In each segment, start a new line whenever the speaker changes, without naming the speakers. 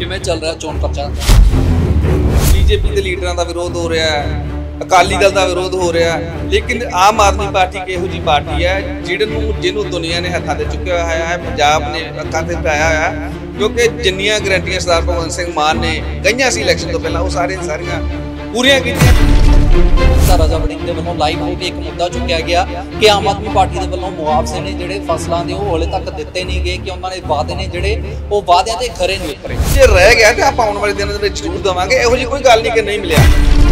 ਕਿਵੇਂ ਚੱਲ ਰਿਹਾ ਚੋਣ ਪ੍ਰਚਾਰ?
बीजेपी के लीडर का विरोध हो रहा है, अकाली दल का विरोध हो रहा है, लेकिन आम आदमी पार्टी की यहो जी पार्टी है जिन्होंने दुनिया ने हथा से चुकया है, पंजाब ने अखा से पाया है। क्योंकि जिन्नियां गारंटियां सरदार भगवंत सिंह मान ने कई सी इलैक्शन तो पहला वो सारियां पूरियां कीतियां।
राजा वड़िंग दे वल्लों लाइव हो के एक मुद्दा चुकिया गया कि आम आदमी पार्टी दे वल्लों मुआवजे ने जिहड़े फसलां दे वो हले तक दिते नहीं गए, कि उन्होंने वादे ने जिहड़े वो वादियां ते खरे नहीं उतरे।
जे रह गया तो आप आने वाले दिनों दे विच जरूर देवांगे, इहो जी कोई गल नहीं कि नहीं मिलिया।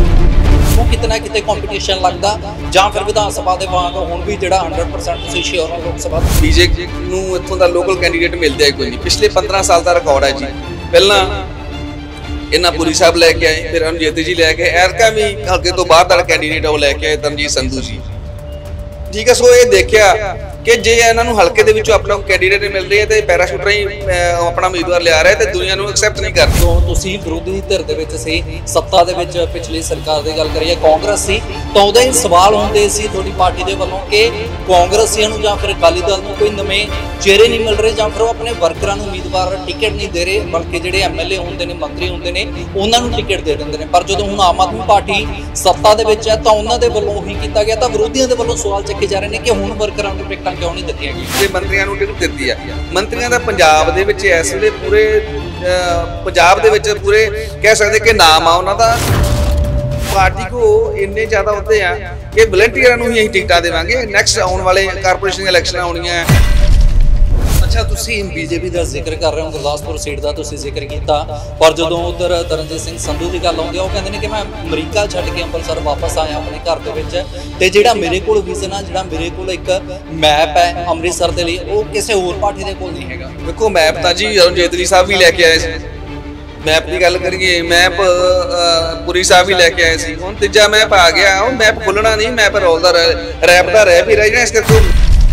वो कितना किते कंपीटीशन लगदा जां फिर विधान सभा दे वांग हुण भी जिहड़ा 100% तुसीं श्योर हो लोक सभा
बीजेपी नूं इत्थों दा लोकल कैंਡੀਡੇਟ मिलदा है कोई नहीं। पिछले 15 साल का रिकॉर्ड है जी। पहला इन्ना पुरी साहब लैके आए, फिर रणजीत जी लैके आए, एरका भी हल्के तो बाहर का कैंਡੀਡੇਟ वो लैके आए तरनजीत संधू जी। ठीक है, सो ये देखिया कि जे इन्होंने हल्के दे विचों अपना कैंਡੀਡੇਟ मिल रही है तो पैराशूटर ही अपना उम्मीदवार लिया रहा है तो दुनिया एक्सैप्ट नहीं करती।
तो तुसीं विरोधी धिर दे विच सी, सत्ता दे विच पिछली सरकार दी गल करिए कांग्रेस सी, तो उहदे ही सवाल हुंदे सी थोड़ी पार्टी दे वल्लों कि कांग्रेसियां नूं जां फिर अकाली दल नूं कोई नवें चेहरे नहीं मिल रहे, जां फिर वो अपने वर्करां नूं उम्मीदवार टिकट नहीं दे रहे, बल्कि जिहड़े एमएलए हुंदे ने मंत्री हुंदे ने उहनां नूं टिकट दे दिंदे ने। पर जदों हुण आम आदमी पार्टी सत्ता दे विच है तां उहनां दे वल्लों ओही कीता गया, तां विरोधियां दे वल्लों सवाल चुके जा रहे ने कि हुण वर्करां नूं टिकटां क्यों नहीं दित्तियां गईयां।
जे मंत्रियों नूं टिकट दित्ती है, मंत्रियों का पंजाब दे विच इस वेले पूरे पंजाब दे विच पूरे कह सकते कि नाम आ उन्हां दा। पार्टी को इन्ने ज़्यादा होते हैं कि वलंटियरां नूं ही टिकटां देवांगे। नैक्सट आने वाले कारपोरेशन इलैक्शन आउणियां।
अच्छा, तुसीं बीजेपी का जिक्र कर रहे हो, गुरदासपुर सीट का तुसीं जिक्र किया, पर जो उधर तरनजीत सिंह संधू की गल आउंदी है, वो कहते हैं कि मैं अमरीका छड्ड के अंमृतसर वापस आया अपने घर के विच, ते जिहड़ा मेरे कोल विजन आ, जिहड़ा मेरे कोल एक मैप है अमृतसर के लिए, वो किसी होर पार्टी के कोल नहीं हैगा।
देखो मैप तो जी रणजीत जी साहब भी लैके आए थे। मैप की गल करिए, मैप पुरी साहब भी लैके आए थे। हुण तीजा मैप आ गया, वो मैप खुलना नहीं, मैप रोलदा रैपदा रह भी रही ना, इस करके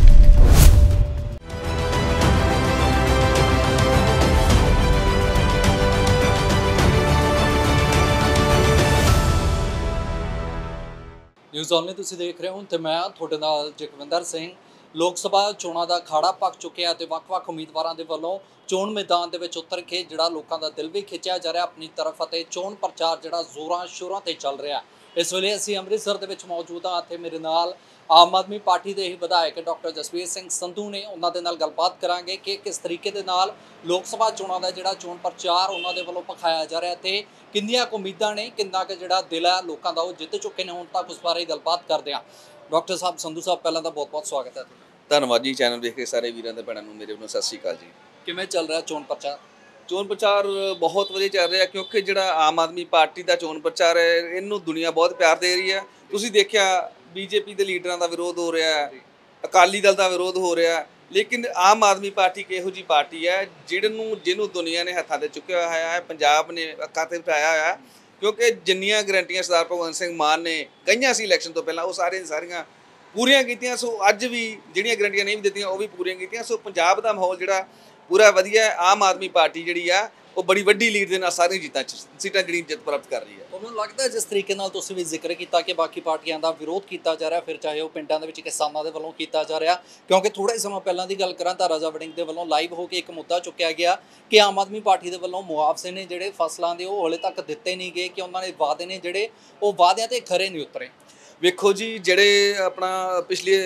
न्यूज़ ऑनलाइन तुसीं देख रहे हो ते मैं तुहाडे नाल जगविंदर सिंह। लोक सभा चोणां दा खाड़ा पक चुकिया ते ਵੱਖ-ਵੱਖ उम्मीदवारों के वल्लों चोण मैदान दे विच उतर के जिहड़ा लोकां दा दिल भी खिंचिया जा रहा अपनी तरफ अते चोण प्रचार जिहड़ा जोरां शोरां ते चल रहा। इस वेले असीं अमृतसर दे विच मौजूद हाँ ते मेरे नाल आम आदमी पार्टी के ही विधायक डॉक्टर जसवीर सिंह संधू ने, उन्हां दे नाल गलबात करांगे कि किस तरीके दे नाल लोक सभा चोणां दा जिहड़ा चोण प्रचार उन्हां दे वल्लों पखाया जा रहा ते किन्नियां उम्मीदां ने, किन्ना क जिहड़ा दिल है लोकां दा वो जित चुके ने हुण तक, उस बारे गलबात करदे हां। डॉक्टर साहब संधू साहब, पहलां तां बहुत बहुत स्वागत है।
धन्यवाद जी। चैनल देख के सारे वीरां ते भैणां नूं मेरे वल्लों सत श्री अकाल जी।
किवें चल रहा चोण प्रचार?
चोण प्रचार बहुत वधिया चल रहा, क्योंकि जिहड़ा आम आदमी पार्टी का चोण प्रचार है इनू दुनिया बहुत प्यार दे रही है। तुसीं देखिया बीजेपी के लीडर का विरोध हो रहा है, अकाली दल का विरोध हो रहा है, लेकिन आम आदमी पार्टी की इहो जी पार्टी है जिन्होंने दुनिया ने हथा से चुकया है, पंजाब ने अखा से पाया है। क्योंकि जिन्नियां गारंटियां सरदार भगवंत सिंह मान ने कई सी इलैक्शन तो पहला वो सारियां पूरियां कीतियां। सो अज भी जिहड़ियां गारंटियां नहीं भी दित्तियां वो भी पूरियां कीतियां। सो पंजाब का माहौल जिहड़ा पूरा वधिया है। आम आदमी पार्टी जिहड़ी आ वो बड़ी वड्डी लीड दे नाल सारियां सीटां जिहड़ी जित प्राप्त कर रही है।
उन्होंने लगता है जिस तरीके नाल तुसीं भी जिक्र किया कि बाकी पार्टियां का विरोध किया जा रहा, फिर चाहे वो पिंडां दे विच किसानां दे वल्लों किया जा रहा, क्योंकि थोड़ा ही समय पहलां दी गल करां तां राजा वड़िंग दे वल्लों लाइव हो के एक मुद्दा चुकिया गया कि आम आदमी पार्टी दे वल्लों मुआवजे ने जिहड़े फसलां दे वो हले तक दिते नहीं गए, कि उन्होंने वादे ने जिहड़े वो वादियां ते खरे नहीं उतरे।
वेखो जी, जिहड़े अपना पिछले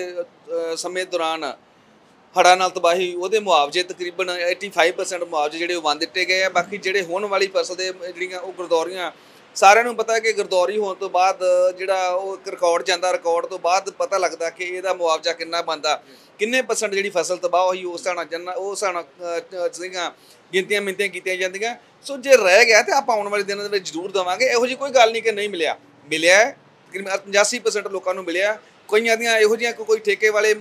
समय दौरान हड़ा नाल तबाही वो मुआवजे तकरीबन 85% मुआवजे जिहड़े वंड दिते गए हैं। बाकी जिहड़े होने वाली फसल दे जिहड़ियां वो गरदौरियां सारिਆਂ ਨੂੰ पता है कि गरदौरी होने तो बाद जिहड़ा वो रिकॉर्ड जाता, रिकॉर्ड तो बाद पता लगता कि इहदा मुआवजा किन्ना बनता, किन्ने % जिहड़ी फसल तबाह होई उस हिसाब नाल उस हिसाब नाल गिनतियां मिनतियां कीतियां जांदियां। सो जे रह गया तो आप आने वाले दिनों दे विच जरूर देवांगे। इहो जी कोई गल नहीं कि नहीं मिलिया, मिलिया तकरीबन 85% लोकां नूं मिलिया। कईयां दियां इहो जिहियां कोई ठेके वाले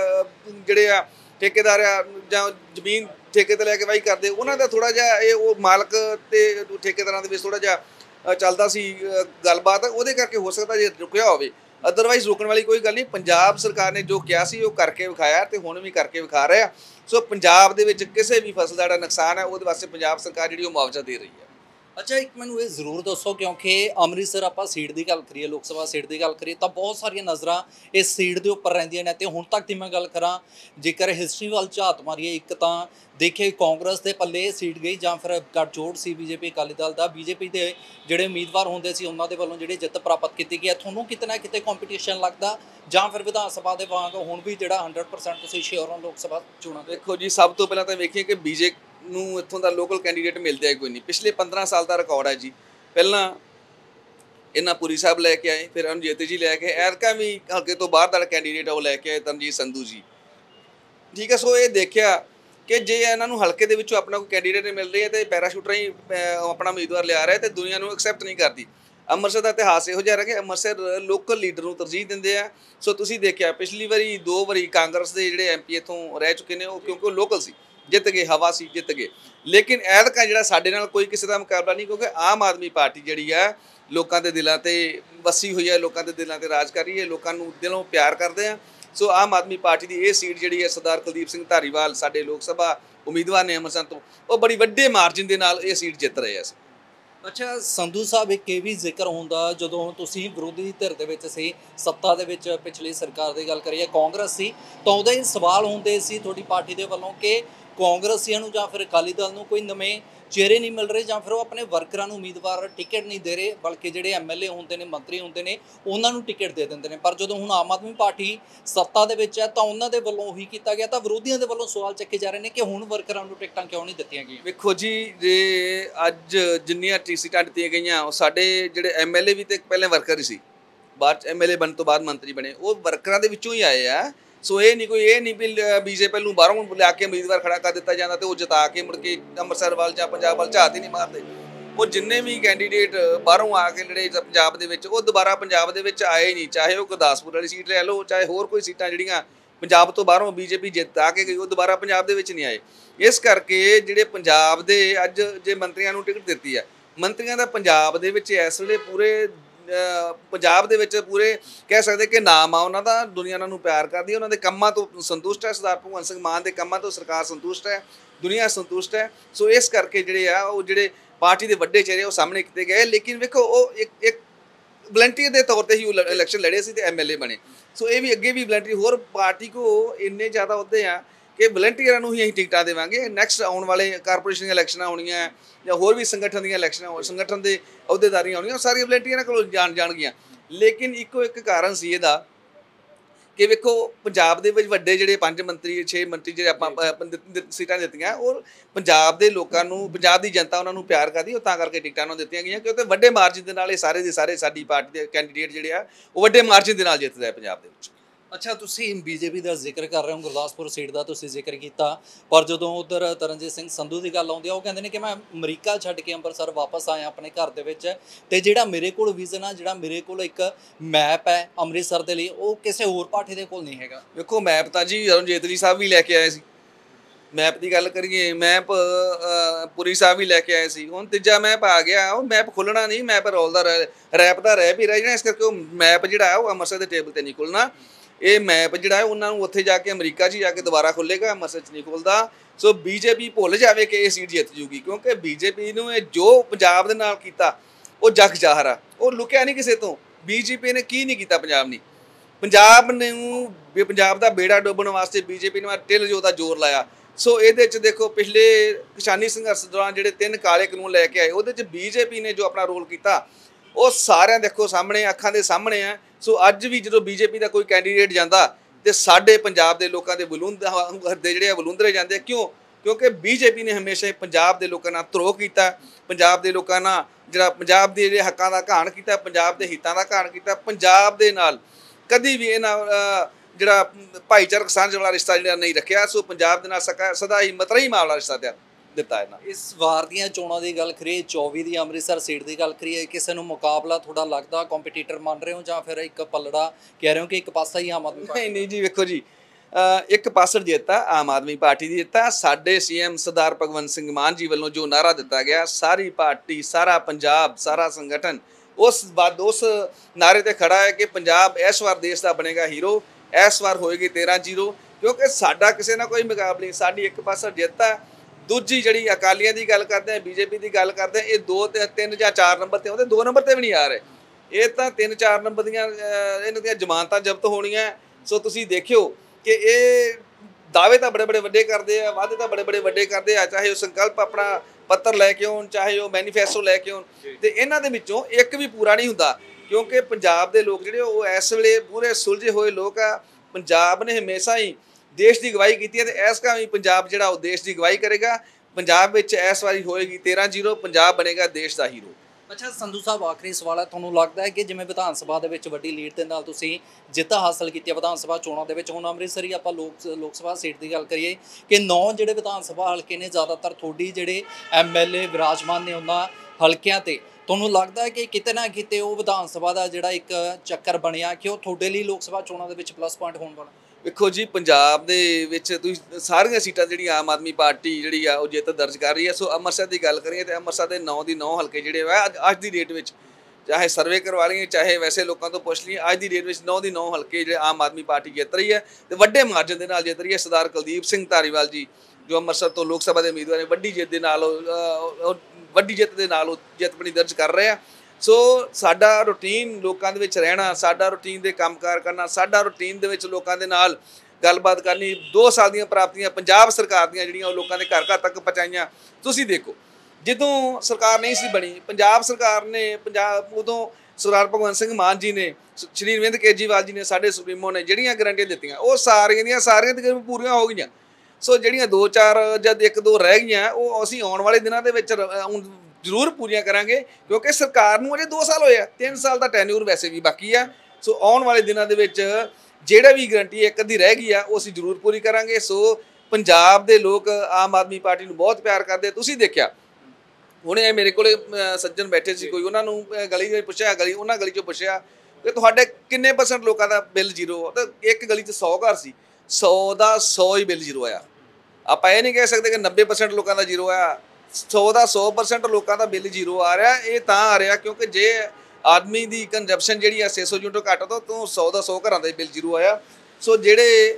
जिहड़े आ ठेकेदार जां जमीन ठेके ते लैके वाही करदे, उन्हां दा थोड़ा जिहा ये मालक ते ठेकेदारां दे विच थोड़ा जिहा चलदा सी गलबात, उहदे करके हो सकदा जे रुकिया होवे। अदरवाइज रोकण वाली कोई गल नहीं। पंजाब सरकार ने जो किया सी वो करके विखाया ते हुण भी करके विखा रहे आ। सो पंजाब दे विच किसी भी फसल दा जिहड़ा नुकसान है उहदे वास्ते पंजाब सरकार जिहड़ी वो मुआवजा दे रही है।
ਅੱਛਾ, ਇੱਕ ਮੈਨੂੰ ਇਹ ਜ਼ਰੂਰ ਦੱਸੋ, ਕਿਉਂਕਿ ਅੰਮ੍ਰਿਤਸਰ ਆਪਾਂ ਸੀਟ ਦੀ ਗੱਲ ਕਰੀਏ, ਲੋਕ ਸਭਾ ਸੀਟ ਦੀ ਗੱਲ ਕਰੀਏ ਤਾਂ ਬਹੁਤ ਸਾਰੀਆਂ ਨਜ਼ਰਾਂ ਇਸ ਸੀਟ ਦੇ ਉੱਪਰ ਰਹਿੰਦੀਆਂ ਨੇ। ਤੇ ਹੁਣ ਤੱਕ ਦੀ ਮੈਂ ਗੱਲ ਕਰਾਂ, ਜੇਕਰ ਹਿਸਟਰੀ ਵੱਲ ਝਾਤ ਮਾਰੀਏ, ਇੱਕ ਤਾਂ ਦੇਖੇ ਕਾਂਗਰਸ ਦੇ ਪੱਲੇ ਇਹ ਸੀਟ ਗਈ ਜਾਂ ਫਿਰ ਗੱਠਜੋੜ ਸੀ ਬੀਜੇਪੀ ਅਕਾਲੀ ਦਲ ਦਾ। ਬੀਜੇਪੀ ਦੇ ਜਿਹੜੇ ਉਮੀਦਵਾਰ ਹੁੰਦੇ ਸੀ ਉਹਨਾਂ ਦੇ ਵੱਲੋਂ ਜਿਹੜੀ ਜਿੱਤ ਪ੍ਰਾਪਤ ਕੀਤੀ ਗਈ ਹੈ। ਤੁਹਾਨੂੰ ਕਿਤੇ ਨਾ ਕਿਤੇ ਕੰਪੀਟੀਸ਼ਨ ਲੱਗਦਾ ਜਾਂ ਫਿਰ ਵਿਧਾਨ ਸਭਾ ਦੇ ਵਾਂਗ ਹੁਣ ਵੀ ਜਿਹੜਾ 100% ਤੁਸੀਂ ਸ਼ੋਰ ਹੋ ਲੋਕ ਸਭਾ ਚੋਣਾਂ ਦੇ?
ਦੇਖੋ ਜੀ, ਸਭ ਤੋਂ ਪਹਿਲਾਂ ਤਾਂ ਵੇਖੀਏ ਕਿ ਨੂੰ ਇੱਥੋਂ ਦਾ ਲੋਕਲ ਕੈਂਡੀਡੇਟ ਮਿਲਦਾ ਹੈ ਕੋਈ ਨਹੀਂ। ਪਿਛਲੇ 15 ਸਾਲ ਦਾ ਰਿਕਾਰਡ ਹੈ ਜੀ। ਪਹਿਲਾਂ ਇਹਨਾਂ ਪੁਰੀ ਸਾਹਿਬ ਲੈ ਕੇ ਆਏ, ਫਿਰ ਅਨੁਜੀਤ ਜੀ ਲੈ ਕੇ, ਐਰਕਾ ਵੀ ਹਲਕੇ ਤੋਂ ਬਾਹਰ ਦਾ ਕੈਂਡੀਡੇਟ ਉਹ ਲੈ ਕੇ ਆਏ, ਤਰਨਜੀਤ ਸੰਧੂ ਜੀ। ਠੀਕ ਹੈ, ਸੋ ਇਹ ਦੇਖਿਆ ਕਿ ਜੇ ਇਹਨਾਂ ਨੂੰ ਹਲਕੇ ਦੇ ਵਿੱਚੋਂ ਆਪਣਾ ਕੋਈ ਕੈਂਡੀਡੇਟ ਮਿਲ ਰਿਹਾ ਤੇ ਪੈਰਾਸ਼ੂਟਰਾਂ ਹੀ ਆਪਣਾ ਉਮੀਦਵਾਰ ਲਿਆ ਰਿਹਾ ਤੇ ਦੁਨੀਆ ਨੂੰ ਐਕਸੈਪਟ ਨਹੀਂ ਕਰਦੀ। ਅੰਮ੍ਰਿਤਸਰ ਦਾ ਇਤਿਹਾਸ ਇਹੋ ਜਿਹਾ ਰਿਹਾ ਕਿ ਅੰਮ੍ਰਿਤਸਰ ਲੋਕਲ ਲੀਡਰ ਨੂੰ ਤਰਜੀਹ ਦਿੰਦੇ ਆ। ਸੋ ਤੁਸੀਂ ਦੇਖਿਆ ਪਿਛਲੀ ਵਾਰੀ 2 ਵਾਰੀ ਕਾਂਗਰਸ ਦੇ ਜਿਹੜੇ ਐਮਪੀ ਇੱਥੋਂ ਰਹਿ ਚੁੱਕੇ ਨੇ, ਉਹ ਕਿਉਂਕਿ ਉਹ ਲੋਕਲ ਸੀ, ਜਿੱਤ ਗਏ, ਹਵਾ ਸੀ, ਜਿੱਤ ਗਏ। ਲੇਕਿਨ ਐਤਕਾਂ ਜਿਹੜਾ ਸਾਡੇ ਨਾਲ ਕੋਈ ਕਿਸੇ ਦਾ ਮੁਕਾਬਲਾ ਨਹੀਂ, ਕਿਉਂਕਿ ਆਮ ਆਦਮੀ ਪਾਰਟੀ ਜਿਹੜੀ ਆ ਲੋਕਾਂ ਦੇ ਦਿਲਾਂ ਤੇ ਵਸੀ ਹੋਈ ਹੈ, ਲੋਕਾਂ ਦੇ ਦਿਲਾਂ ਤੇ ਰਾਜ ਕਰ ਰਹੀ ਹੈ, ਲੋਕਾਂ ਨੂੰ ਦਿਲੋਂ ਪਿਆਰ ਕਰਦੇ ਆ। ਸੋ ਆਮ ਆਦਮੀ ਪਾਰਟੀ ਦੀ ਇਹ ਸੀਟ ਜਿਹੜੀ ਹੈ, ਸਰਦਾਰ ਕੁਲਦੀਪ ਸਿੰਘ ਧਾਰੀਵਾਲ ਸਾਡੇ ਲੋਕ ਸਭਾ ਉਮੀਦਵਾਰ ਨੇ ਅੰਮ੍ਰਿਤਸਰ ਤੋਂ, ਉਹ ਬੜੀ ਵੱਡੇ ਮਾਰਜਿਨ ਦੇ ਨਾਲ ਇਹ ਸੀਟ ਜਿੱਤ ਰਹੇ ਆ।
ਅੱਛਾ ਸੰਧੂ ਸਾਹਿਬ, ਇੱਕ ਇਹ ਵੀ ਜ਼ਿਕਰ ਹੁੰਦਾ ਜਦੋਂ ਤੁਸੀਂ ਵਿਰੋਧੀ ਧਿਰ ਦੇ ਵਿੱਚ ਸੀ, ਸੱਤਾ ਦੇ ਵਿੱਚ ਪਿਛਲੀ ਸਰਕਾਰ ਦੀ ਗੱਲ ਕਰੀਏ ਕਾਂਗਰਸ ਸੀ, ਤਾਂ ਉਹਦੇ ਸਵਾਲ ਹੁੰਦੇ ਸੀ ਤੁਹਾਡੀ ਪਾਰਟੀ ਦੇ ਵੱਲੋਂ ਕਿ ਕਾਂਗਰਸੀਆਂ ਨੂੰ ਜਾਂ ਫਿਰ ਅਕਾਲੀ ਦਲ ਨੂੰ ਕੋਈ ਨਵੇਂ ਚਿਹਰੇ ਨਹੀਂ ਮਿਲ ਰਹੇ ਜਾਂ ਫਿਰ ਉਹ ਆਪਣੇ ਵਰਕਰਾਂ ਨੂੰ ਉਮੀਦਵਾਰ ਟਿਕਟ ਨਹੀਂ ਦੇ ਰਹੇ, ਬਲਕਿ ਜਿਹੜੇ ਐਮਐਲਏ ਹੁੰਦੇ ਨੇ, ਮੰਤਰੀ ਹੁੰਦੇ ਨੇ, ਉਹਨਾਂ ਨੂੰ ਟਿਕਟ ਦੇ ਦਿੰਦੇ ਨੇ। ਪਰ ਜਦੋਂ ਹੁਣ ਆਮ ਆਦਮੀ ਪਾਰਟੀ ਸੱਤਾ ਦੇ ਵਿੱਚ ਹੈ ਤਾਂ ਉਹਨਾਂ ਦੇ ਵੱਲੋਂ ਉਹੀ ਕੀਤਾ ਗਿਆ, ਤਾਂ ਵਿਰੋਧੀਆਂ ਦੇ ਵੱਲੋਂ ਸਵਾਲ ਚੱਕੇ ਜਾ ਰਹੇ ਨੇ ਕਿ ਹੁਣ ਵਰਕਰਾਂ ਨੂੰ ਟਿਕਟਾਂ ਕਿਉਂ ਨਹੀਂ ਦਿੱਤੀਆਂ ਗਈਆਂ?
ਵੇਖੋ ਜੀ, ਜੇ ਅੱਜ ਜਿੰਨੀਆਂ ਸੀਟਾਂ ਦਿੱਤੀਆਂ ਗਈਆਂ, ਉਹ ਸਾਡੇ ਜਿਹੜੇ ਐਮਐਲਏ ਵੀ ਤੇ ਪਹਿਲੇ ਵਰਕਰ ਹੀ ਸੀ, ਬਾਅਦ 'ਚ ਐਮਐਲਏ ਬਣਨ ਤੋਂ ਬਾਅਦ ਮੰਤਰੀ ਬਣੇ, ਉਹ ਵਰਕਰਾਂ ਦੇ ਵਿੱਚੋਂ ਹੀ ਆਏ ਆ। ਸੋ ਇਹ ਨਹੀਂ ਵੀ ਬੀਜੇਪੀ ਨੂੰ ਬਾਹਰੋਂ ਲਿਆ ਕੇ ਉਮੀਦਵਾਰ ਖੜਾ ਕਰ ਦਿੱਤਾ ਜਾਂਦਾ ਤੇ ਉਹ ਜਿਤਾ ਕੇ ਮੁੜ ਕੇ ਅੰਮ੍ਰਿਤਸਰ ਵੱਲ ਜਾਂ ਪੰਜਾਬ ਵੱਲ ਝਾਤ ਹੀ ਨਹੀਂ ਮਾਰਦੇ। ਉਹ ਜਿੰਨੇ ਵੀ ਕੈਂਡੀਡੇਟ ਬਾਹਰੋਂ ਆ ਕੇ ਲੜੇ ਪੰਜਾਬ ਦੇ ਵਿੱਚ, ਉਹ ਦੁਬਾਰਾ ਪੰਜਾਬ ਦੇ ਵਿੱਚ ਆਏ ਨਹੀਂ। ਚਾਹੇ ਉਹ ਗੁਰਦਾਸਪੁਰ ਵਾਲੀ ਸੀਟ ਲੈ ਲਓ, ਚਾਹੇ ਹੋਰ ਕੋਈ ਸੀਟਾਂ ਜਿਹੜੀਆਂ ਪੰਜਾਬ ਤੋਂ ਬਾਹਰੋਂ ਬੀਜੇਪੀ ਜਿੱਤਾ ਕੇ ਗਈ, ਉਹ ਦੁਬਾਰਾ ਪੰਜਾਬ ਦੇ ਵਿੱਚ ਨਹੀਂ ਆਏ। ਇਸ ਕਰਕੇ ਜਿਹੜੇ ਪੰਜਾਬ ਦੇ ਅੱਜ ਜੇ ਮੰਤਰੀਆਂ ਨੂੰ ਟਿਕਟ ਦਿੱਤੀ ਹੈ, ਮੰਤਰੀਆਂ ਦਾ ਪੰਜਾਬ ਦੇ ਵਿੱਚ ਇਸ ਵੇਲੇ ਪੂਰੇ ਪੰਜਾਬ ਦੇ ਵਿੱਚ ਪੂਰੇ ਕਹਿ ਸਕਦੇ ਕਿ ਨਾਮ ਆ ਉਹਨਾਂ ਦਾ। ਦੁਨੀਆ ਉਹਨਾਂ ਨੂੰ ਪਿਆਰ ਕਰਦੀ ਹੈ, ਉਹਨਾਂ ਦੇ ਕੰਮਾਂ ਤੋਂ ਸੰਤੁਸ਼ਟ ਹੈ। ਸਰਦਾਰ ਭਗਵੰਤ ਸਿੰਘ ਮਾਨ ਦੇ ਕੰਮਾਂ ਤੋਂ ਸਰਕਾਰ ਸੰਤੁਸ਼ਟ ਹੈ, ਦੁਨੀਆ ਸੰਤੁਸ਼ਟ ਹੈ। ਸੋ ਇਸ ਕਰਕੇ ਜਿਹੜੇ ਆ ਉਹ ਜਿਹੜੇ ਪਾਰਟੀ ਦੇ ਵੱਡੇ ਚਿਹਰੇ ਉਹ ਸਾਹਮਣੇ ਕੀਤੇ ਗਏ। ਲੇਕਿਨ ਵੇਖੋ, ਉਹ ਇੱਕ ਵਲੰਟੀਅਰ ਦੇ ਤੌਰ ਤੇ ਹੀ ਉਹ ਇਲੈਕਸ਼ਨ ਲੜੇ ਸੀ ਤੇ ਐਮਐਲਏ ਬਣੇ। ਸੋ ਇਹ ਵੀ ਅੱਗੇ ਵੀ ਵਲੰਟੀਅਰ, ਹੋਰ ਪਾਰਟੀ ਕੋ ਇੰਨੇ ਜ਼ਿਆਦਾ ਅਹੁਦੇ ਆ ਕਿ ਵਲੰਟੀਅਰਾਂ ਨੂੰ ਹੀ ਅਸੀਂ ਟਿਕਟਾਂ ਦੇਵਾਂਗੇ। ਨੈਕਸਟ ਆਉਣ ਵਾਲੇ ਕਾਰਪੋਰੇਸ਼ਨ ਦੀਆਂ ਇਲੈਕਸ਼ਨਾਂ ਹੋਣੀਆਂ ਜਾਂ ਹੋਰ ਵੀ ਸੰਗਠਨ ਦੀਆਂ ਇਲੈਕਸ਼ਨਾਂ, ਸੰਗਠਨ ਦੇ ਅਹੁਦੇਦਾਰੀਆਂ ਹੋਣੀਆਂ, ਉਹ ਸਾਰੀਆਂ ਵਲੰਟੀਅਰਾਂ ਕੋਲੋਂ ਜਾਣਗੀਆਂ। ਲੇਕਿਨ ਇੱਕੋ ਇੱਕ ਕਾਰਨ ਸੀ ਇਹਦਾ ਕਿ ਵੇਖੋ, ਪੰਜਾਬ ਦੇ ਵਿੱਚ ਵੱਡੇ ਜਿਹੜੇ 5 ਮੰਤਰੀ 6 ਮੰਤਰੀ ਜਿਹੜੇ ਆਪਾਂ ਸੀਟਾਂ ਦਿੱਤੀਆਂ, ਉਹ ਪੰਜਾਬ ਦੇ ਲੋਕਾਂ ਨੂੰ, ਪੰਜਾਬ ਦੀ ਜਨਤਾ ਉਹਨਾਂ ਨੂੰ ਪਿਆਰ ਕਰਦੀ, ਉਹ ਤਾਂ ਕਰਕੇ ਟਿਕਟਾਂ ਉਹਨਾਂ ਦਿੱਤੀਆਂ ਗਈਆਂ ਕਿਉਂਕਿ ਵੱਡੇ ਮਾਰਜਿਨ ਦੇ ਨਾਲ ਇਹ ਸਾਰੇ ਦੇ ਸਾਰੇ ਸਾਡੀ ਪਾਰਟੀ ਦੇ ਕੈਂਡੀਡੇਟ ਜਿਹੜੇ ਆ ਉਹ ਵੱਡੇ ਮਾਰਜਿਨ ਦੇ ਨਾਲ ਜਿੱਤਦੇ ਆ ਪੰਜਾਬ ਦੇ ਵਿੱਚ।
ਅੱਛਾ, ਤੁਸੀਂ ਬੀਜੇਪੀ ਦਾ ਜ਼ਿਕਰ ਕਰ ਰਹੇ ਹੋ, ਗੁਰਦਾਸਪੁਰ ਸੀਟ ਦਾ ਤੁਸੀਂ ਜ਼ਿਕਰ ਕੀਤਾ, ਪਰ ਜਦੋਂ ਉਧਰ ਤਰਨਜੀਤ ਸਿੰਘ ਸੰਧੂ ਦੀ ਗੱਲ ਆਉਂਦੀ ਆ, ਉਹ ਕਹਿੰਦੇ ਨੇ ਕਿ ਮੈਂ ਅਮਰੀਕਾ ਛੱਡ ਕੇ ਅੰਮ੍ਰਿਤਸਰ ਵਾਪਸ ਆਇਆ ਆਪਣੇ ਘਰ ਦੇ ਵਿੱਚ, ਤੇ ਜਿਹੜਾ ਮੇਰੇ ਕੋਲ ਵਿਜ਼ਨ ਆ, ਜਿਹੜਾ ਮੇਰੇ ਕੋਲ ਇੱਕ ਮੈਪ ਹੈ ਅੰਮ੍ਰਿਤਸਰ ਦੇ ਲਈ, ਉਹ ਕਿਸੇ ਹੋਰ ਪਾਰਟੀ ਦੇ ਕੋਲ ਨਹੀਂ ਹੈਗਾ।
ਵੇਖੋ, ਮੈਪ ਤਾਂ ਜੀ ਅਰੁਣ ਜੀ ਸਾਹਿਬ ਵੀ ਲੈ ਕੇ ਆਏ ਸੀ। ਮੈਪ ਦੀ ਗੱਲ ਕਰੀਏ, ਮੈਪ ਪੁਰੀ ਸਾਹਿਬ ਵੀ ਲੈ ਕੇ ਆਏ ਸੀ। ਹੁਣ ਤੀਜਾ ਮੈਪ ਆ ਗਿਆ, ਉਹ ਮੈਪ ਖੁੱਲਣਾ ਨਹੀਂ, ਮੈਪ ਰੋਲਦਾ ਰੈਪਦਾ ਰਹਿ ਵੀ ਰਹਿ ਜਾਣਾ। ਇਸ ਕਰਕੇ ਉਹ ਮੈਪ ਜਿਹੜਾ ਉਹ ਅੰਮ੍ਰਿਤਸਰ ਦੇ ਟੇਬਲ ਤੇ ਨਹੀਂ ਖੁੱਲਣਾ। ਇਹ ਮੈਪ ਜਿਹੜਾ ਹੈ ਉਹਨਾਂ ਨੂੰ ਉੱਥੇ ਜਾ ਕੇ ਅਮਰੀਕਾ 'ਚ ਜਾ ਕੇ ਦੁਬਾਰਾ ਖੁੱਲ੍ਹੇਗਾ, ਅੰਮ੍ਰਿਤਸਰ 'ਚ ਨਹੀਂ ਖੁੱਲ੍ਹਦਾ। ਸੋ ਬੀਜੇਪੀ ਭੁੱਲ ਜਾਵੇ ਕਿ ਇਹ ਸੀਟ ਜਿੱਤ ਜੂਗੀ, ਕਿਉਂਕਿ ਬੀਜੇਪੀ ਨੂੰ ਇਹ ਜੋ ਪੰਜਾਬ ਦੇ ਨਾਲ ਕੀਤਾ ਉਹ ਜਗ ਜ਼ਾਹਰ ਆ, ਉਹ ਲੁਕਿਆ ਨਹੀਂ ਕਿਸੇ ਤੋਂ। ਬੀਜੇਪੀ ਨੇ ਕੀ ਨਹੀਂ ਕੀਤਾ ਪੰਜਾਬ ਨੇ, ਪੰਜਾਬ ਦਾ ਬੇੜਾ ਡੋਬਣ ਵਾਸਤੇ ਬੀਜੇਪੀ ਨੇ ਟਿਲ ਜੋ ਦਾ ਜ਼ੋਰ ਲਾਇਆ। ਸੋ ਇਹਦੇ 'ਚ ਦੇਖੋ, ਪਿਛਲੇ ਕਿਸਾਨੀ ਸੰਘਰਸ਼ ਦੌਰਾਨ ਜਿਹੜੇ 3 ਕਾਲੇ ਕਾਨੂੰਨ ਲੈ ਕੇ ਆਏ, ਉਹਦੇ 'ਚ ਬੀਜੇਪੀ ਨੇ ਜੋ ਆਪਣਾ ਰੋਲ ਕੀਤਾ ਉਹ ਸਾਰਿਆਂ ਦੇਖੋ ਸਾਹਮਣੇ, ਅੱਖਾਂ ਦੇ ਸਾਹਮਣੇ ਆ। ਸੋ ਅੱਜ ਵੀ ਜਦੋਂ ਬੀਜੇਪੀ ਦਾ ਕੋਈ ਕੈਂਡੀਡੇਟ ਜਾਂਦਾ ਤੇ ਸਾਡੇ ਪੰਜਾਬ ਦੇ ਲੋਕਾਂ ਦੇ ਜਿਹੜੇ ਵਲੂੰਦਰੇ ਜਾਂਦੇ। ਕਿਉਂਕਿ ਬੀਜੇਪੀ ਨੇ ਹਮੇਸ਼ਾ ਪੰਜਾਬ ਦੇ ਲੋਕਾਂ ਨਾਲ ਧਰੋਹ ਕੀਤਾ, ਪੰਜਾਬ ਦੇ ਲੋਕਾਂ ਨਾਲ ਜਿਹੜਾ ਪੰਜਾਬ ਦੇ ਜਿਹੜੇ ਹੱਕਾਂ ਦਾ ਘਾਣ ਕੀਤਾ, ਪੰਜਾਬ ਦੇ ਹਿੱਤਾਂ ਦਾ ਘਾਣ ਕੀਤਾ। ਪੰਜਾਬ ਦੇ ਨਾਲ ਕਦੀ ਵੀ ਇਹਨਾਂ ਜਿਹੜਾ ਭਾਈਚਾਰਕ ਸਾਂਝ ਵਾਲਾ ਰਿਸ਼ਤਾ ਜਿਹੜਾ ਨਹੀਂ ਰੱਖਿਆ। ਸੋ ਪੰਜਾਬ ਦੇ ਨਾਲ ਸਦਾ ਹੀ ਮਤਰਈ ਮਾਮਲਾ ਰਿਸ਼ਤਾ ਦਿੱਤਾ ਇਹਨਾਂ।
ਇਸ ਵਾਰ ਦੀਆਂ ਚੋਣਾਂ ਦੀ ਗੱਲ ਕਰੀਏ, 24 ਦੀ ਅੰਮ੍ਰਿਤਸਰ ਸੀਟ ਦੀ ਗੱਲ ਕਰੀਏ, ਕਿਸੇ ਨੂੰ ਮੁਕਾਬਲਾ ਥੋੜਾ ਲੱਗਦਾ, ਕੰਪੀਟੀਟਰ ਮੰਨ ਰਹੇ ਹੋ ਜਾਂ ਫਿਰ ਇੱਕ ਪੱਲੜਾ ਕਹਿ ਰਹੇ ਹੋ ਕਿ ਇੱਕ ਪਾਸਾ ਹੀ ਆਮ ਆਦਮੀ ਪਾਰਟੀ?
ਨਹੀਂ ਜੀ, ਵੇਖੋ ਜੀ, ਇੱਕ ਪਾਸੜ ਜਿੱਤਾ ਆਮ ਆਦਮੀ ਪਾਰਟੀ ਦੀ ਜਿੱਤਾ। ਸਾਡੇ ਸੀਐਮ ਸਰਦਾਰ ਭਗਵੰਤ ਸਿੰਘ ਮਾਨ ਜੀ ਵੱਲੋਂ ਜੋ ਨਾਰਾ ਦਿੱਤਾ ਗਿਆ, ਸਾਰੀ ਪਾਰਟੀ, ਸਾਰਾ ਪੰਜਾਬ, ਸਾਰਾ ਸੰਗਠਨ ਉਸ ਨਾਰੇ ਤੇ ਖੜਾ ਹੈ ਕਿ ਪੰਜਾਬ ਇਸ ਵਾਰ ਦੇਸ਼ ਦਾ ਬਣੇਗਾ ਹੀਰੋ, ਇਸ ਵਾਰ ਹੋਏਗੀ 13-0, ਕਿਉਂਕਿ ਸਾਡਾ ਕਿਸੇ ਨਾਲ ਕੋਈ ਮੁਕਾਬਲਾ ਨਹੀਂ। ਸਾਡੀ ਇੱਕ ਪਾਸੜ ਜਿੱਤ ਹੈ ਦੂਜੀ ਜਿਹੜੀ ਅਕਾਲੀਆਂ ਦੀ ਗੱਲ ਕਰਦੇ ਆ, ਬੀਜੇਪੀ ਦੀ ਗੱਲ ਕਰਦੇ ਆ, ਇਹ 2 ਤੇ 3 ਜਾਂ 4 ਨੰਬਰ ਤੇ ਆਉਂਦੇ, 2 ਨੰਬਰ ਤੇ ਵੀ ਨਹੀਂ ਆ ਰਹੇ। ਇਹ ਤਾਂ 3-4 ਨੰਬਰ ਦੀਆਂ ਇਹਨਾਂ ਦੀਆਂ ਜ਼ਮਾਨਤਾਂ ਜ਼ਬਤ ਹੋਣੀਆਂ। ਸੋ ਤੁਸੀਂ ਦੇਖਿਓ ਕਿ ਇਹ ਦਾਅਵੇ ਤਾਂ ਬੜੇ ਵੱਡੇ ਕਰਦੇ ਆ, ਵਾਅਦੇ ਤਾਂ ਬੜੇ ਵੱਡੇ ਕਰਦੇ ਆ, ਚਾਹੇ ਉਹ ਸੰਕਲਪ ਆਪਣਾ ਪੱਤਰ ਲੈ ਕੇ ਆਉਣ, ਚਾਹੇ ਉਹ ਮੈਨੀਫੈਸਟੋ ਲੈ ਕੇ ਆਉਣ, ਤੇ ਇਹਨਾਂ ਦੇ ਵਿੱਚੋਂ ਇੱਕ ਵੀ ਪੂਰਾ ਨਹੀਂ ਹੁੰਦਾ। ਕਿਉਂਕਿ ਪੰਜਾਬ ਦੇ ਲੋਕ ਜਿਹੜੇ ਉਹ ਇਸ ਵੇਲੇ ਪੂਰੇ ਸੁਲਝੇ ਹੋਏ ਲੋਕ ਆ। ਪੰਜਾਬ ਨੇ ਹਮੇਸ਼ਾ ਹੀ ਦੇਸ਼ ਦੀ ਅਗਵਾਈ ਕੀਤੀ ਹੈ, ਤੇ ਇਸ ਕਾਰਨ ਹੀ ਪੰਜਾਬ ਜਿਹੜਾ ਉਹ ਦੇਸ਼ ਦੀ ਅਗਵਾਈ ਕਰੇਗਾ। ਪੰਜਾਬ ਵਿੱਚ ਇਸ ਵਾਰੀ ਹੋਏਗੀ 13-0, ਪੰਜਾਬ ਬਣੇਗਾ ਦੇਸ਼ ਦਾ ਹੀਰੋ।
ਅੱਛਾ ਸੰਧੂ ਸਾਹਿਬ, ਆਖਰੀ ਸਵਾਲ ਹੈ, ਤੁਹਾਨੂੰ ਲੱਗਦਾ ਹੈ ਕਿ ਜਿਵੇਂ ਵਿਧਾਨ ਸਭਾ ਦੇ ਵਿੱਚ ਵੱਡੀ ਲੀਡ ਦੇ ਨਾਲ ਤੁਸੀਂ ਜਿੱਤ ਹਾਸਲ ਕੀਤੀ ਹੈ ਵਿਧਾਨ ਸਭਾ ਚੋਣਾਂ ਦੇ ਵਿੱਚ, ਹੁਣ ਅੰਮ੍ਰਿਤਸਰ ਹੀ ਆਪਾਂ ਲੋਕ ਸਭਾ ਸੀਟ ਦੀ ਗੱਲ ਕਰੀਏ ਕਿ 9 ਜਿਹੜੇ ਵਿਧਾਨ ਸਭਾ ਹਲਕੇ ਨੇ, ਜ਼ਿਆਦਾਤਰ ਤੁਹਾਡੀ ਜਿਹੜੇ MLA ਵਿਰਾਜਮਾਨ ਨੇ ਉਹਨਾਂ ਹਲਕਿਆਂ ਤੇ, ਤੁਹਾਨੂੰ ਲੱਗਦਾ ਹੈ ਕਿ ਕਿਤੇ ਨਾ ਕਿਤੇ ਉਹ ਵਿਧਾਨ ਸਭਾ ਦਾ ਜਿਹੜਾ ਇੱਕ ਚੱਕਰ ਬਣਿਆ ਕਿ ਉਹ ਤੁਹਾਡੇ ਲਈ ਲੋਕ ਸਭਾ ਚੋਣਾਂ ਦੇ ਵਿੱਚ ਪਲੱਸ ਪੁਆਇੰਟ ਹੋਣ ਵਾਲਾ?
ਵੇਖੋ ਜੀ, ਪੰਜਾਬ ਦੇ ਵਿੱਚ ਤੁਸੀਂ ਸਾਰੀਆਂ ਸੀਟਾਂ ਜਿਹੜੀਆਂ ਆਮ ਆਦਮੀ ਪਾਰਟੀ ਜਿਹੜੀ ਆ ਉਹ ਜਿੱਤ ਦਰਜ ਕਰ ਰਹੀ ਹੈ। ਸੋ ਅੰਮ੍ਰਿਤਸਰ ਦੀ ਗੱਲ ਕਰੀਏ ਤਾਂ ਅੰਮ੍ਰਿਤਸਰ ਦੇ 9 ਦੀ 9 ਹਲਕੇ ਜਿਹੜੇ ਵਾ ਅੱਜ ਦੀ ਡੇਟ ਵਿੱਚ, ਚਾਹੇ ਸਰਵੇ ਕਰਵਾ ਲਈਏ ਚਾਹੇ ਵੈਸੇ ਲੋਕਾਂ ਤੋਂ ਪੁੱਛ ਲਈਏ, ਅੱਜ ਦੀ ਡੇਟ ਵਿੱਚ 9 ਦੀ 9 ਹਲਕੇ ਜਿਹੜੇ ਆਮ ਆਦਮੀ ਪਾਰਟੀ ਜਿੱਤ ਰਹੀ ਹੈ, ਤੇ ਵੱਡੇ ਮਾਰਜਨ ਦੇ ਨਾਲ ਜਿੱਤ ਰਹੀ ਹੈ। ਸਰਦਾਰ ਕੁਲਦੀਪ ਸਿੰਘ ਧਾਰੀਵਾਲ ਜੀ ਜੋ ਅੰਮ੍ਰਿਤਸਰ ਤੋਂ ਲੋਕ ਸਭਾ ਦੇ ਉਮੀਦਵਾਰ ਨੇ, ਵੱਡੀ ਜਿੱਤ ਦੇ ਨਾਲ ਉਹ ਜਿੱਤ ਆਪਣੀ ਦਰਜ ਕਰ ਰਹੇ ਆ। ਸੋ ਸਾਡਾ ਰੂਟੀਨ ਲੋਕਾਂ ਦੇ ਵਿੱਚ ਰਹਿਣਾ, ਸਾਡਾ ਰੂਟੀਨ ਦੇ ਕੰਮਕਾਰ ਕਰਨਾ, ਸਾਡਾ ਰੂਟੀਨ ਦੇ ਵਿੱਚ ਲੋਕਾਂ ਦੇ ਨਾਲ ਗੱਲਬਾਤ ਕਰਨੀ, 2 ਸਾਲ ਦੀਆਂ ਪ੍ਰਾਪਤੀਆਂ ਪੰਜਾਬ ਸਰਕਾਰ ਦੀਆਂ ਜਿਹੜੀਆਂ ਉਹ ਲੋਕਾਂ ਦੇ ਘਰ ਤੱਕ ਪਹੁੰਚਾਈਆਂ। ਤੁਸੀਂ ਦੇਖੋ, ਜਦੋਂ ਸਰਕਾਰ ਨਹੀਂ ਸੀ ਬਣੀ ਪੰਜਾਬ ਸਰਕਾਰ ਨੇ, ਉਦੋਂ ਸਰਦਾਰ ਭਗਵੰਤ ਸਿੰਘ ਮਾਨ ਜੀ ਨੇ, ਸ਼੍ਰੀ ਅਰਵਿੰਦ ਕੇਜਰੀਵਾਲ ਜੀ ਨੇ, ਸਾਡੇ ਸੁਪਰੀਮੋ ਨੇ ਜਿਹੜੀਆਂ ਗਰੰਟੀਆਂ ਦਿੱਤੀਆਂ ਉਹ ਸਾਰੀਆਂ ਦੀਆਂ ਪੂਰੀਆਂ ਹੋ ਗਈਆਂ। ਸੋ ਜਿਹੜੀਆਂ 2-4 ਜਾਂ 1-2 ਰਹਿ ਗਈਆਂ ਉਹ ਅਸੀਂ ਆਉਣ ਵਾਲੇ ਦਿਨਾਂ ਦੇ ਵਿੱਚ ਜ਼ਰੂਰ ਪੂਰੀਆਂ ਕਰਾਂਗੇ, ਕਿਉਂਕਿ ਸਰਕਾਰ ਨੂੰ ਅਜੇ 2 ਸਾਲ ਹੋਏ ਆ, 3 ਸਾਲ ਦਾ ਟੈਨਿਊਰ ਵੈਸੇ ਵੀ ਬਾਕੀ ਆ। ਸੋ ਆਉਣ ਵਾਲੇ ਦਿਨਾਂ ਦੇ ਵਿੱਚ ਜਿਹੜਾ ਵੀ ਗਰੰਟੀ ਇੱਕ ਅੱਧੀ ਰਹਿ ਗਈ ਆ ਉਹ ਅਸੀਂ ਜ਼ਰੂਰ ਪੂਰੀ ਕਰਾਂਗੇ। ਸੋ ਪੰਜਾਬ ਦੇ ਲੋਕ ਆਮ ਆਦਮੀ ਪਾਰਟੀ ਨੂੰ ਬਹੁਤ ਪਿਆਰ ਕਰਦੇ। ਤੁਸੀਂ ਦੇਖਿਆ ਹੁਣੇ ਮੇਰੇ ਕੋਲੇ ਸੱਜਣ ਬੈਠੇ ਸੀ, ਕੋਈ ਉਹਨਾਂ ਨੂੰ ਗਲੀ 'ਚੋਂ ਪੁੱਛਿਆ ਕਿ ਤੁਹਾਡੇ ਕਿੰਨੇ % ਲੋਕਾਂ ਦਾ ਬਿੱਲ ਜ਼ੀਰੋ? ਤਾਂ ਇੱਕ ਗਲੀ 'ਚ 100 ਘਰ ਸੀ, 100 ਦਾ 100 ਹੀ ਬਿੱਲ ਜ਼ੀਰੋ ਆਇਆ। ਆਪਾਂ ਇਹ ਨਹੀਂ ਕਹਿ ਸਕਦੇ ਕਿ 90% ਲੋਕਾਂ ਦਾ ਜ਼ੀਰੋ ਆਇਆ। 100 ਦਾ 100% ਲੋਕਾਂ ਦਾ ਬਿੱਲ ਜ਼ੀਰੋ ਆ ਰਿਹਾ। ਇਹ ਤਾਂ ਆ ਰਿਹਾ ਕਿਉਂਕਿ ਜੇ ਆਦਮੀ ਦੀ ਕੰਜ਼ੰਪਸ਼ਨ ਜਿਹੜੀ ਆ 600 ਯੂਨਿਟ ਘੱਟ ਤੋਂ 100 ਦਾ 100 ਘਰਾਂ ਦਾ ਬਿੱਲ ਜ਼ੀਰੋ ਆਇਆ। ਸੋ ਜਿਹੜੇ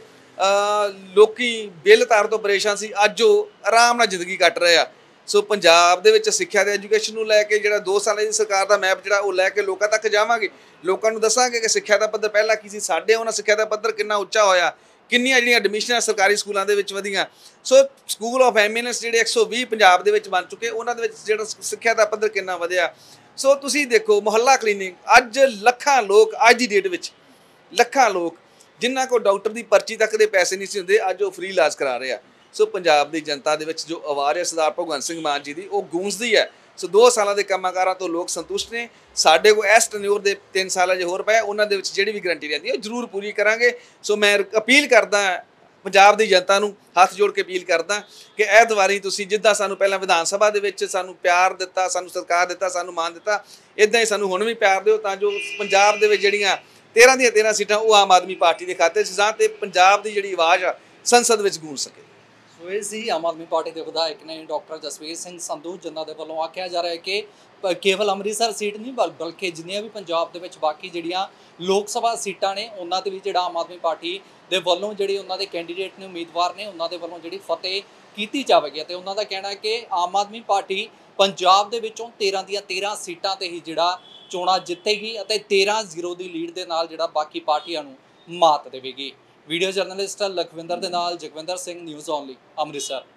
ਲੋਕੀ ਬਿੱਲ ਤਾਰਨ ਤੋਂ ਪਰੇਸ਼ਾਨ ਸੀ, ਅੱਜ ਉਹ ਆਰਾਮ ਨਾਲ ਜ਼ਿੰਦਗੀ ਕੱਟ ਰਹੇ ਆ। ਸੋ ਪੰਜਾਬ ਦੇ ਵਿੱਚ ਸਿੱਖਿਆ ਤੇ ਐਜੂਕੇਸ਼ਨ ਨੂੰ ਲੈ ਕੇ ਜਿਹੜਾ 2 ਸਾਲਾਂ ਦੀ ਸਰਕਾਰ ਦਾ ਮੈਪ ਜਿਹੜਾ ਉਹ ਲੈ ਕੇ ਲੋਕਾਂ ਤੱਕ ਜਾਵਾਂਗੇ, ਲੋਕਾਂ ਨੂੰ ਦੱਸਾਂਗੇ ਕਿ ਸਿੱਖਿਆ ਦਾ ਪੱਧਰ ਪਹਿਲਾਂ ਕੀ ਸੀ, ਸਾਡੇ ਉਹਨਾਂ ਸਿੱਖਿਆ ਦਾ ਪੱਧਰ ਕਿੰਨਾ ਉੱਚਾ ਹੋਇਆ, ਕਿੰਨੀਆਂ ਜਿਹੜੀਆਂ ਐਡਮਿਸ਼ਨਾਂ ਸਰਕਾਰੀ ਸਕੂਲਾਂ ਦੇ ਵਿੱਚ ਵਧੀਆਂ। ਸੋ ਸਕੂਲ ਆਫ ਐਮੀਨੈਂਸ ਜਿਹੜੇ 120 ਪੰਜਾਬ ਦੇ ਵਿੱਚ ਬਣ ਚੁੱਕੇ, ਉਹਨਾਂ ਦੇ ਵਿੱਚ ਜਿਹੜਾ ਸਿੱਖਿਆ ਦਾ ਪੱਧਰ ਕਿੰਨਾ ਵਧਿਆ। ਸੋ ਤੁਸੀਂ ਦੇਖੋ, ਮੁਹੱਲਾ ਕਲੀਨਿਕ ਅੱਜ ਲੱਖਾਂ ਲੋਕ, ਅੱਜ ਦੀ ਡੇਟ ਵਿੱਚ ਲੱਖਾਂ ਲੋਕ ਜਿਨ੍ਹਾਂ ਕੋਲ ਡਾਕਟਰ ਦੀ ਪਰਚੀ ਤੱਕ ਦੇ ਪੈਸੇ ਨਹੀਂ ਸੀ ਹੁੰਦੇ, ਅੱਜ ਉਹ ਫ੍ਰੀ ਇਲਾਜ ਕਰਾ ਰਹੇ ਆ। ਸੋ ਪੰਜਾਬ ਦੀ ਜਨਤਾ ਦੇ ਵਿੱਚ ਜੋ ਆਵਾਜ਼ ਹੈ ਸਰਦਾਰ ਭਗਵੰਤ ਸਿੰਘ ਮਾਨ ਜੀ ਦੀ, ਉਹ ਗੂੰਜਦੀ ਹੈ। ਸੋ 2 ਸਾਲਾਂ ਦੇ ਕੰਮਾਂ-ਕਾਰਾਂ ਤੋਂ ਲੋਕ ਸੰਤੁਸ਼ਟ ਨੇ। ਸਾਡੇ ਕੋਲ ਇਸ ਟੈਨਿਊਰ ਦੇ 3 ਸਾਲ ਅਜੇ ਹੋਰ ਪਏ, ਉਹਨਾਂ ਦੇ ਵਿੱਚ ਜਿਹੜੀ ਵੀ ਗਰੰਟੀ ਰਹਿੰਦੀ ਹੈ ਉਹ ਜ਼ਰੂਰ ਪੂਰੀ ਕਰਾਂਗੇ। ਸੋ ਮੈਂ ਅਪੀਲ ਕਰਦਾ ਪੰਜਾਬ ਦੀ ਜਨਤਾ ਨੂੰ, ਹੱਥ ਜੋੜ ਕੇ ਅਪੀਲ ਕਰਦਾ ਕਿ ਐਤਵਾਰੀ ਤੁਸੀਂ ਜਿੱਦਾਂ ਸਾਨੂੰ ਪਹਿਲਾਂ ਵਿਧਾਨ ਸਭਾ ਦੇ ਵਿੱਚ ਸਾਨੂੰ ਪਿਆਰ ਦਿੱਤਾ, ਸਾਨੂੰ ਸਤਿਕਾਰ ਦਿੱਤਾ, ਸਾਨੂੰ ਮਾਣ ਦਿੱਤਾ, ਇੱਦਾਂ ਹੀ ਸਾਨੂੰ ਹੁਣ ਵੀ ਪਿਆਰ ਦਿਓ, ਤਾਂ ਜੋ ਪੰਜਾਬ ਦੇ ਵਿੱਚ ਜਿਹੜੀਆਂ 13 ਦੀਆਂ 13 ਸੀਟਾਂ ਉਹ ਆਮ ਆਦਮੀ ਪਾਰਟੀ ਦੇ ਖਾਤੇ 'ਚ ਜਾਣ ਤੇ ਪੰਜਾਬ ਦੀ ਜਿਹੜੀ ਆਵਾਜ਼ ਆ ਸੰਸਦ ਵਿੱਚ ਗੂੰਜ ਸਕੇ।
ਸੋ ਇਹ ਸੀ ਆਮ ਆਦਮੀ ਪਾਰਟੀ ਦੇ ਵਿਧਾਇਕ ਨੇ ਡਾਕਟਰ ਜਸਵੀਰ ਸਿੰਘ ਸੰਧੂ, ਜਿਨ੍ਹਾਂ ਦੇ ਵੱਲੋਂ ਆਖਿਆ ਜਾ ਰਿਹਾ ਹੈ ਕਿ ਕੇਵਲ ਅੰਮ੍ਰਿਤਸਰ ਸੀਟ ਨਹੀਂ ਬਲਕਿ ਜਿੰਨੀਆਂ ਵੀ ਪੰਜਾਬ ਦੇ ਵਿੱਚ ਬਾਕੀ ਜਿਹੜੀਆਂ ਲੋਕ ਸਭਾ ਸੀਟਾਂ ਨੇ ਉਹਨਾਂ ਤੇ ਵੀ ਜਿਹੜਾ ਆਮ ਆਦਮੀ ਪਾਰਟੀ ਦੇ ਵੱਲੋਂ ਜਿਹੜੇ ਉਹਨਾਂ ਦੇ ਕੈਂਡੀਡੇਟ ਨੇ, ਉਮੀਦਵਾਰ ਨੇ, ਉਹਨਾਂ ਦੇ ਵੱਲੋਂ ਜਿਹੜੀ ਫਤਿਹ ਕੀਤੀ ਜਾਵੇਗੀ। ਅਤੇ ਉਹਨਾਂ ਦਾ ਕਹਿਣਾ ਹੈ ਕਿ ਆਮ ਆਦਮੀ ਪਾਰਟੀ ਪੰਜਾਬ ਦੇ ਵਿੱਚੋਂ 13 ਦੀਆਂ 13 ਸੀਟਾਂ ਤੇ ਹੀ ਜਿਹੜਾ ਚੋਣਾਂ ਜਿੱਤੇਗੀ ਅਤੇ 13-0 ਦੀ ਲੀਡ ਦੇ ਨਾਲ ਜਿਹੜਾ ਬਾਕੀ ਪਾਰਟੀਆਂ ਨੂੰ ਮਾਤ ਦੇਵੇਗੀ। ਵੀਡੀਓ ਜਰਨਲਿਸਟ ਲਖਵਿੰਦਰ ਦੇ ਨਾਲ ਜਗਵਿੰਦਰ ਸਿੰਘ, ਨਿਊਜ਼ ਓਨਲੀ, ਅੰਮ੍ਰਿਤਸਰ।